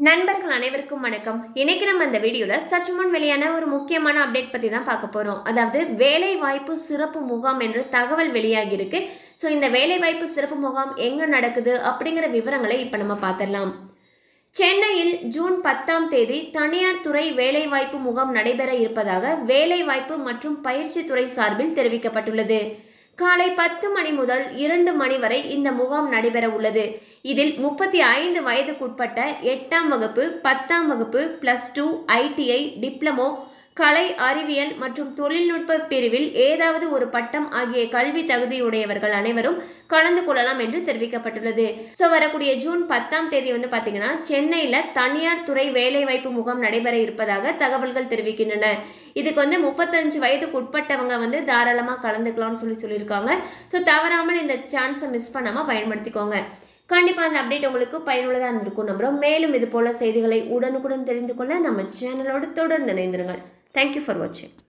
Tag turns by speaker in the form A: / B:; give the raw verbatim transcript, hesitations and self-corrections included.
A: நண்பர்கள் அனைவருக்கும் வணக்கம். இன்னைக்கு நம்ம இந்த வீடியோல சற்று முன் வெளியான ஒரு முக்கியமான அப்டேட் பத்தி தான் பார்க்க போறோம். அதாவது வேலை வாய்ப்பு சிறப்பு முகாம் என்று தகவல் வெளியாகி இருக்கு. ஸோ இந்த வேலை வாய்ப்பு சிறப்பு முகாம் எங்க நடக்குது அப்படிங்கிற விவரங்களை இப்ப நம்ம பார்த்திடலாம். சென்னையில் ஜூன் பத்தாம் தேதி தனியார் துறை வேலைவாய்ப்பு முகாம் நடைபெற இருப்பதாக வேலைவாய்ப்பு மற்றும் பயிற்சி துறை சார்பில் தெரிவிக்கப்பட்டுள்ளது. காலை பத்து மணி முதல் இரண்டு மணி வரை இந்த முகாம் நடைபெற உள்ளது. இதில் முப்பத்தி ஐந்து வயதுக்குட்பட்ட எட்டாம் வகுப்பு, பத்தாம் வகுப்பு, பிளஸ் டூ, ஐடிஐ, டிப்ளமோ, கலை அறிவியல் மற்றும் தொழில்நுட்ப பிரிவில் ஏதாவது ஒரு பட்டம் ஆகிய கல்வி தகுதியுடையவர்கள் அனைவரும் கலந்து கொள்ளலாம் என்று தெரிவிக்கப்பட்டுள்ளது. ஸோ வரக்கூடிய ஜூன் பத்தாம் தேதி வந்து பார்த்தீங்கன்னா சென்னையில் தனியார் துறை வேலைவாய்ப்பு முகாம் நடைபெற இருப்பதாக தகவல்கள் தெரிவிக்கின்றன. இதுக்கு வந்து முப்பத்தஞ்சு வயதுக்கு உட்பட்டவங்க வந்து தாராளமாக கலந்துக்கலாம்னு சொல்லி சொல்லியிருக்காங்க. ஸோ தவறாமல் இந்த சான்ஸை மிஸ் பண்ணாமல் பயன்படுத்திக்கோங்க. கண்டிப்பாக அந்த அப்டேட் உங்களுக்கு பயனுள்ளதாக இருந்திருக்கும் நம்புறோம். மேலும் இது போல செய்திகளை உடனுக்குடன் தெரிந்து கொள்ள நம்ம சேனலோடு தொடர்ந்து இணைந்திருங்கள். தேங்க்யூ ஃபார் வாட்சிங்.